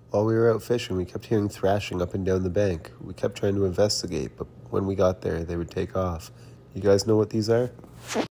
While we were out fishing, we kept hearing thrashing up and down the bank. We kept trying to investigate, but when we got there, they would take off. You guys know what these are?